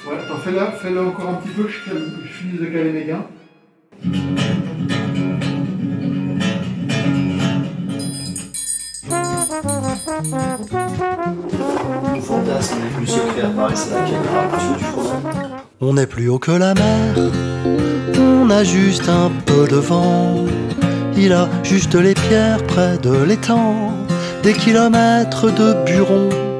Ouais, attends, fais-le encore un petit peu, je finis de caler mes gains. Mon fantasme n'est plus secret, apparaissent à la caméra au-dessus du front. On n'est plus haut que la mer, on a juste un peu de vent. Il a juste les pierres près de l'étang, des kilomètres de buron.